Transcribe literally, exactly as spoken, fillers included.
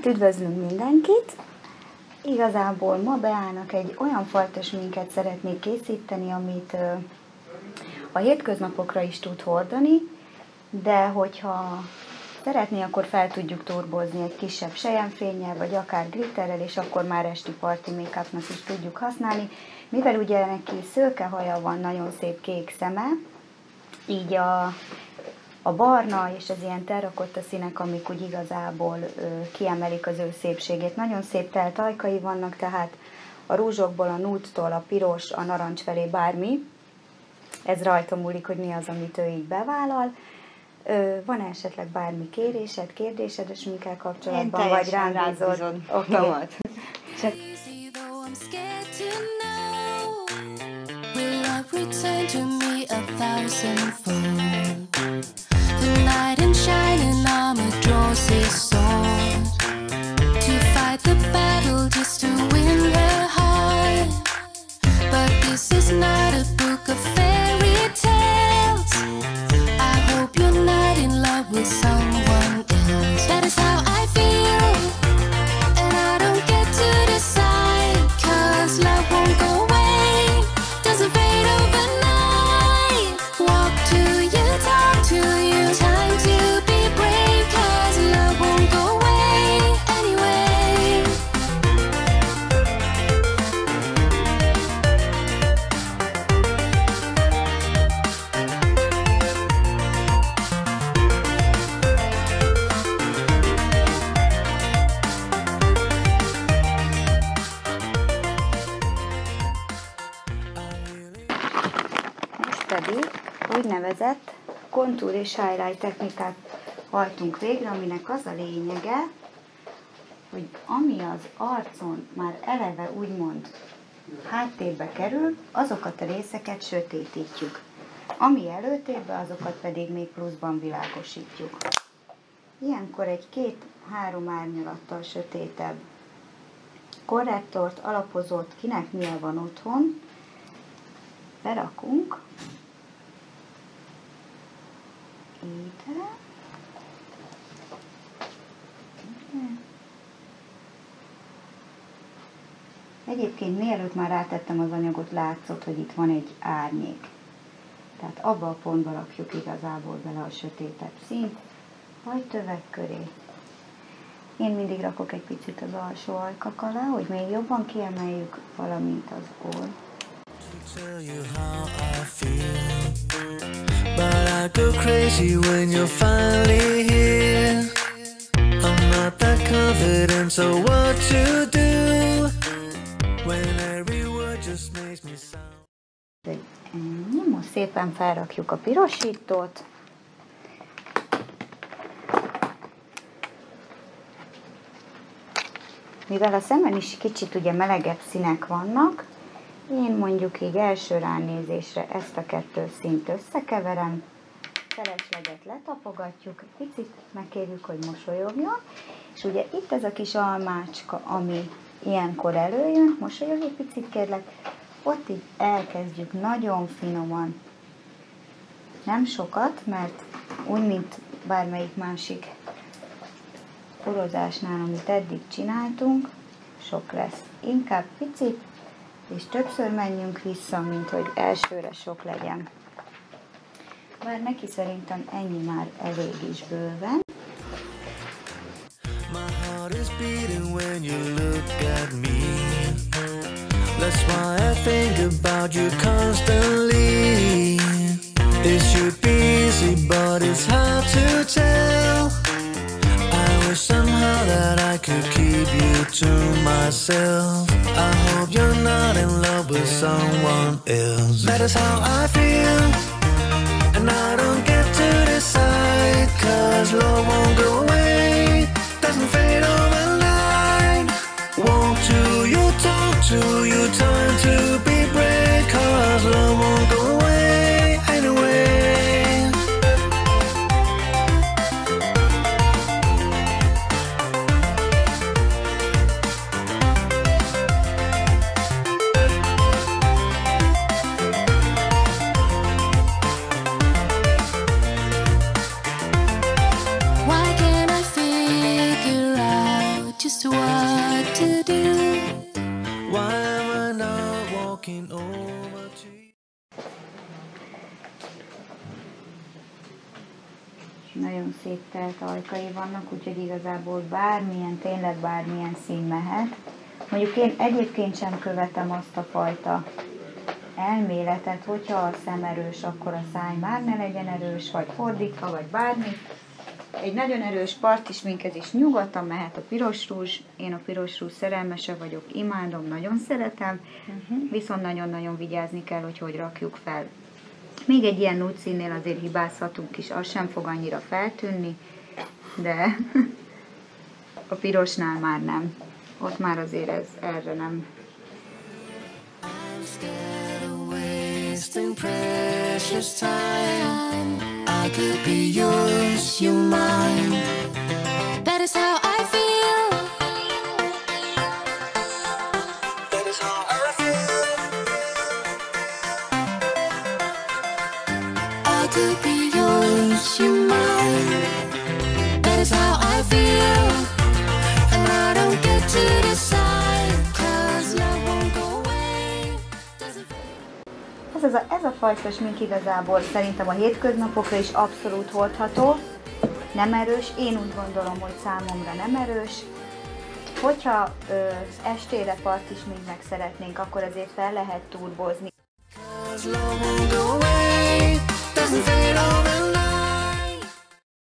Hát üdvözlünk mindenkit! Igazából ma Beának egy olyan fajta sminket szeretnék készíteni, amit a hétköznapokra is tud hordani, de hogyha szeretné, akkor fel tudjuk turbozni egy kisebb selyemfénnyel, vagy akár glitterrel, és akkor már esti party make-upnak is tudjuk használni. Mivel ugye neki szőke haja van, nagyon szép kék szeme, így a, a barna és az ilyen terrakotta színek, amik úgy igazából ö, kiemelik az ő szépségét. Nagyon szép telt ajkai vannak, tehát a rúzsokból, a nude-tól, a piros, a narancs felé bármi. Ez rajta múlik, hogy mi az, amit ő így bevállal. Ö, van -e esetleg bármi kérésed, kérdésed a sminkkel kapcsolatban, vagy rám bízod? Oké. Okay. Csak... Return to me a thousandfold. The knight in shining armor draws his sword to fight the battle just to win her heart. But this is not a book of fairy tales. I hope you're not in love with someone else. That is how I feel, and I don't get to decide, 'cause love won't go away, doesn't fade overnight. Walk to you, talk to you, time to be brave, 'cause love won't go away anyway. Most pedig úgynevezett kontúr és highlight technikát hajtunk végre, aminek az a lényege, hogy ami az arcon már eleve úgymond háttérbe kerül, azokat a részeket sötétítjük. Ami előtérbe, azokat pedig még pluszban világosítjuk. Ilyenkor egy két-három árnyalattal sötétebb korrektort, alapozót, kinek milyen van otthon, berakunk ide. Egyébként mielőtt már rátettem az anyagot, látszott, hogy itt van egy árnyék. Tehát abba a pontba rakjuk igazából bele a sötétebb színt, hajtövek köré. Én mindig rakok egy picit az alsó ajkak alá, hogy még jobban kiemeljük, valamint az orr. Tell you how I feel, but I go crazy when you're finally here. I'm not that confident, so what to do when every word just makes me sound. Ennyi, most szépen felrakjuk a pirosítót. Mivel a szemen is kicsit ugye melegebb színek vannak, én mondjuk így első ránézésre ezt a kettő színt összekeverem, felesleget letapogatjuk, picit megkérjük, hogy mosolyogjon, és ugye itt ez a kis almácska, ami ilyenkor előjön, mosolyogj egy picit kérlek, ott így elkezdjük nagyon finoman, nem sokat, mert úgy, mint bármelyik másik porozásnál, amit eddig csináltunk, sok lesz, inkább picit, és többször menjünk vissza, mint hogy elsőre sok legyen. Bár neki szerintem ennyi már elég is bőven. My heart is beating when you look at me. That's why I think about you constantly. It should be easy, but it's hard to tell. I wish somehow that I could keep you to myself. I hope you're not in love with someone else. That is how I feel, and I don't get to decide, 'cause love won't go away, doesn't fade overnight. Won't you, you talk to you, time to be brave, 'cause love won't go away anyway. Nagyon szép telt ajkai vannak, úgyhogy igazából bármilyen, tényleg bármilyen szín mehet. Mondjuk én egyébként sem követem azt a fajta elméletet, hogyha a szem erős, akkor a száj már ne legyen erős, vagy fordítva, vagy bármi. Egy nagyon erős parti sminkezés nyugodtan mehet a piros rúzs. Én a piros rúzs szerelmese vagyok, imádom, nagyon szeretem, uh-huh. viszont nagyon-nagyon vigyázni kell, hogy hogy rakjuk fel. Még egy ilyen nude színnél azért hibázhatunk is, az sem fog annyira feltűnni, de a pirosnál már nem. Ott már azért ez erre nem. Precious time, I could be yours, you mine. That is how I feel. That is how I feel. I could be yours, you mine. That is how I feel. And I don't get to decide, 'cause love won't go away. Ez a, ez a fajta smink igazából szerintem a hétköznapokra is abszolút hordható, nem erős, én úgy gondolom, hogy számomra nem erős. Hogyha ö, estére parti sminknek szeretnénk, akkor azért fel lehet turbozni.